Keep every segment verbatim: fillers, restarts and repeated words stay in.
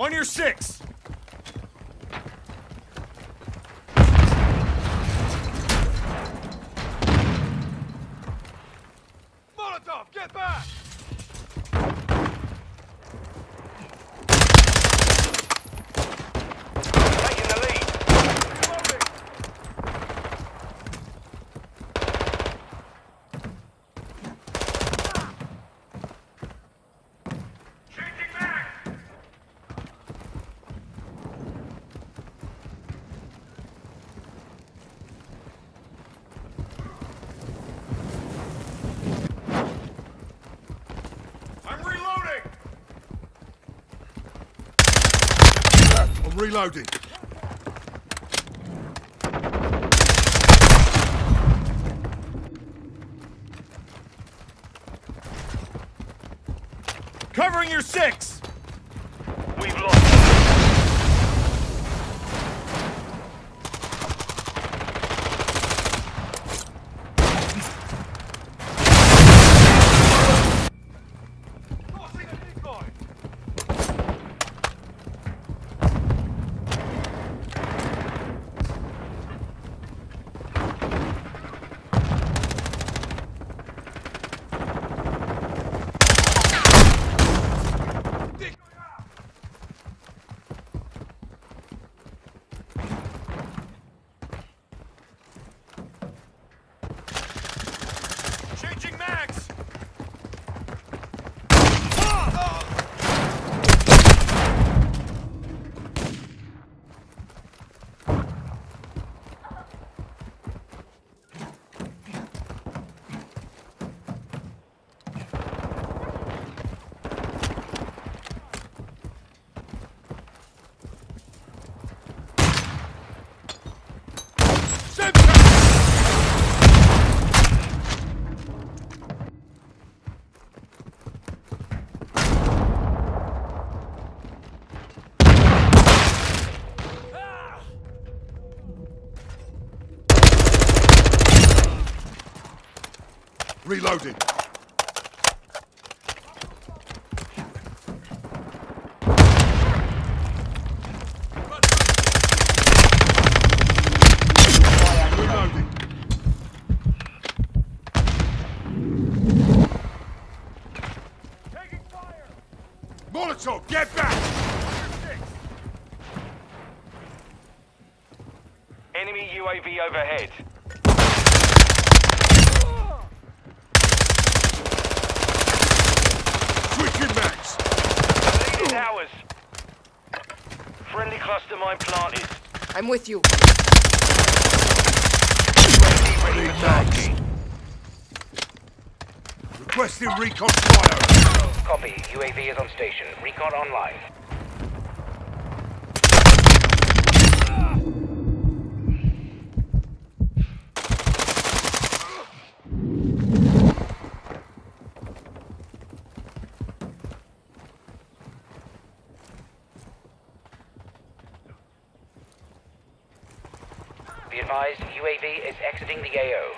On your six! Molotov, get back! Taking the lead. Reloading! Changing mag. I'm reloading! I'm reloading. Covering your six! We've lost. Tossing a decoy! Decoy out! Changing mags! Reloading. Reloading. Taking fire! Molotov, get back! Enemy U A V overhead. Switching mags. The lead is ours. Friendly cluster mine planted. I'm with you. Ready, ready for tasking. Requesting recon fire. Copy. U A V is on station. Recon online. Be advised, U A V is exiting the A O.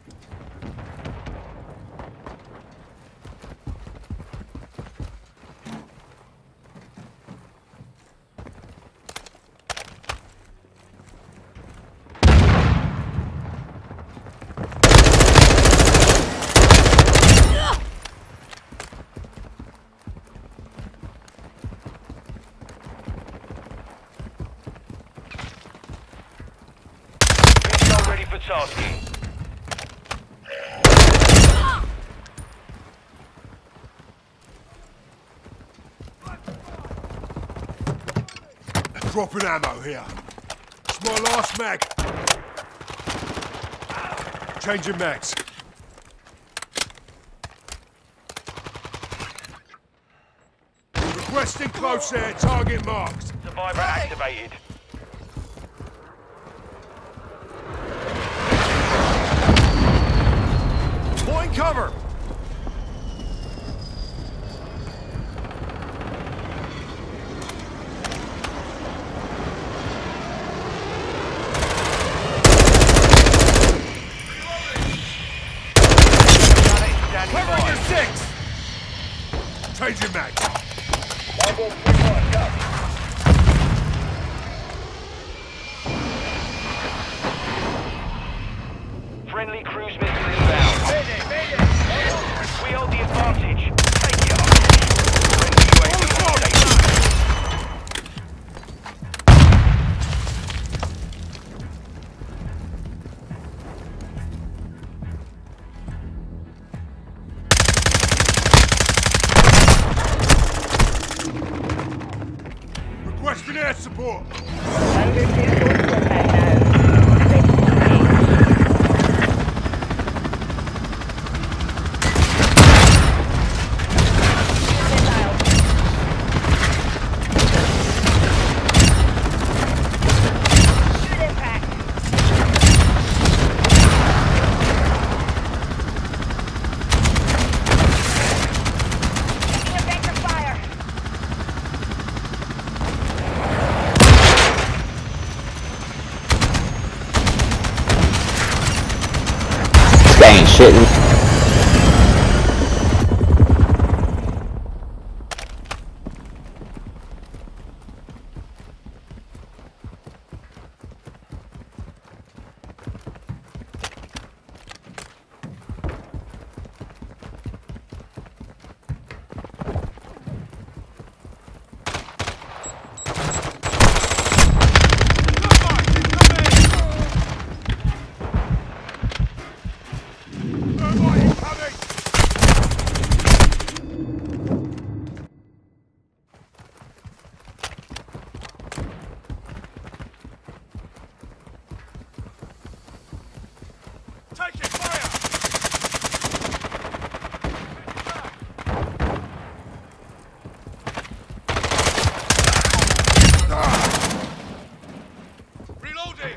Missile ready for tasking. Dropping ammo here. It's my last mag. Changing mags. Requesting close air, target marked. Survivor activated. Point cover! Standing Covering by. your six! Changing mags. Longbow three one, go. Requesting air support. Ain't shitting. Taking fire! Reloading!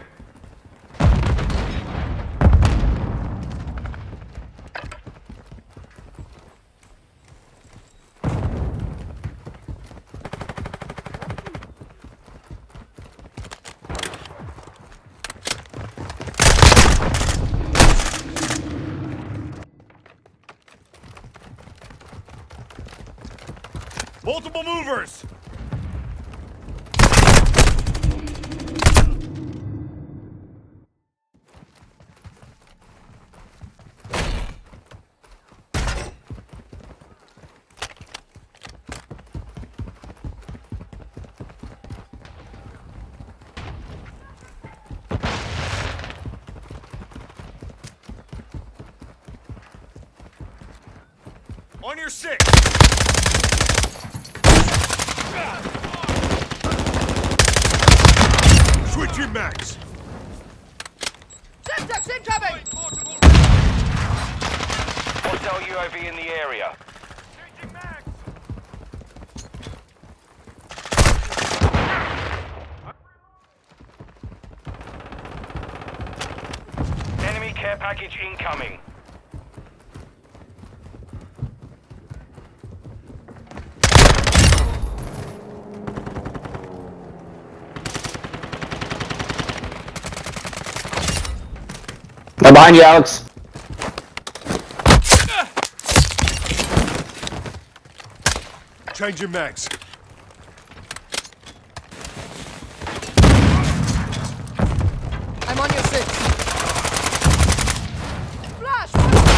Multiple movers! On your six! Switching max. Semtex incoming! Hostile U A V in the area. Changing mags! Enemy care package incoming. I'm behind you, Alex. Changing max. I'm on your six. Flash!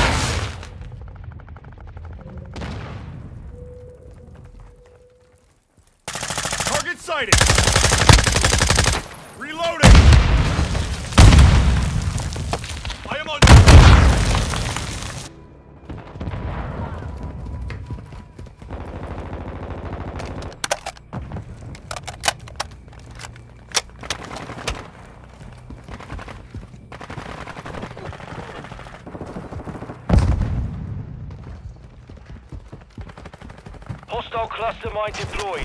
Target sighted! Reloading! I am on... Hostile cluster mine deployed.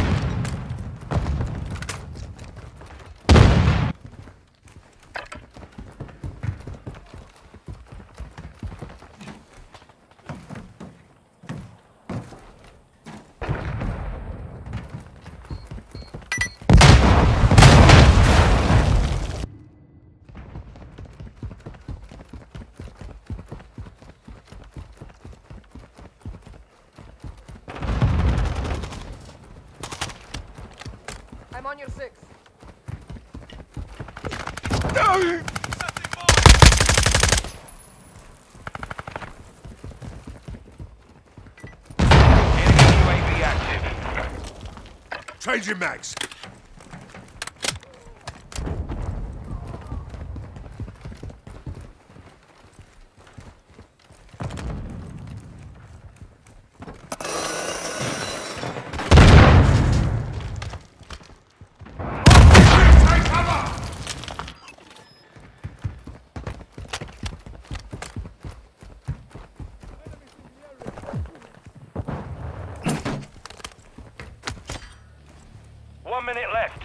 I'm on your six. Enemy U A V active. Changing max. One minute left.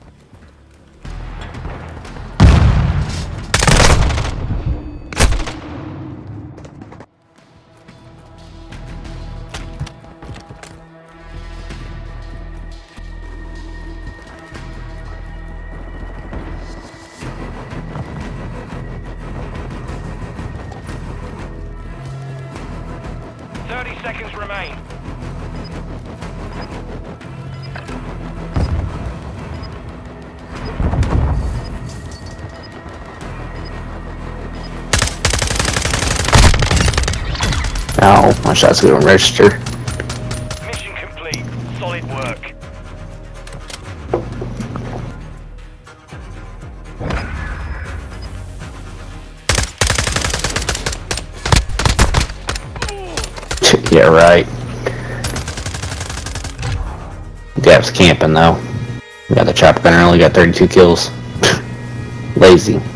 Thirty seconds remain. Ow, my shots didn't register. Mission complete. Solid work. Yeah, right. Gap's camping though. We got the chopper gunner, only got thirty-two kills. Lazy.